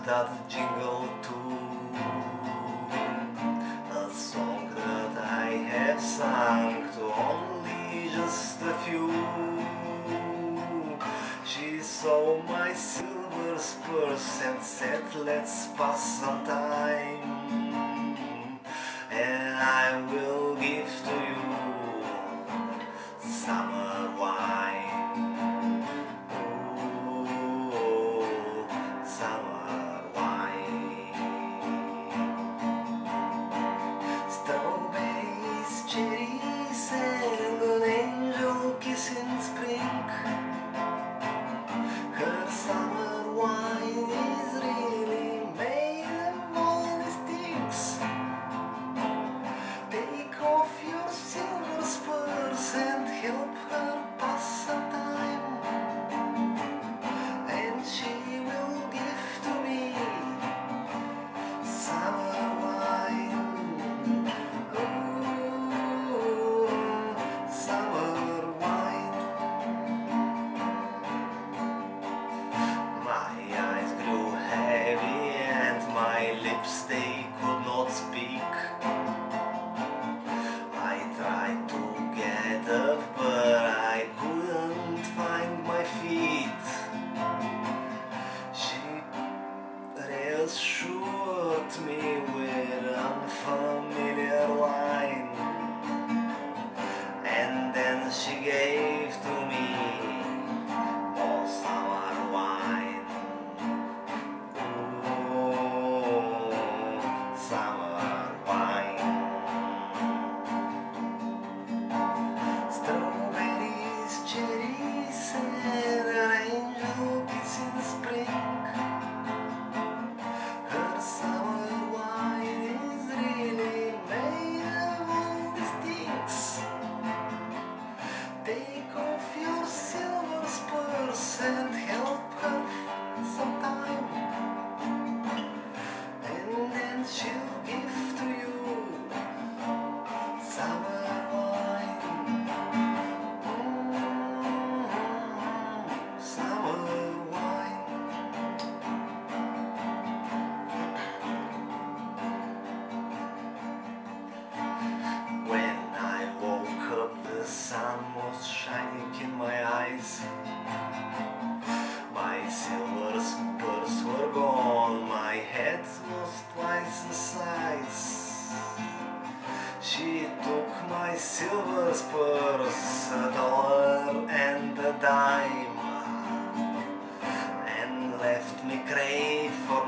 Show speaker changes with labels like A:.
A: that jingle too, a song that I have sung to only just a few. She saw my silver spurs and said, let's pass some time, and I will give to you summer wine. Ooh, summer wine. Strawberries, cherries, and an angel kiss in spring. Her summer wine is really made of all these things. Take off your silver spurs and help her pass some time, and she will give to me summer wine. Ooh, summer wine. My eyes grew heavy and my lips, they could not speak. I tried to get up, but I couldn't find my feet. She reassured me with unfamiliar line, and then she gave to me more summer wine. Ooh, summer wine. Strawberries, cherries, and an angel kiss in spring. Her summer wine is really made of all these things. Take off your silver spurs and help her sometime, and then she'll give to you summer wine. Summer wine. When I woke up, the sun was shining in my eyes. My silver spurs were gone, my head was twice the size. She took my silver spurs, $1 and a dime, and left me crave for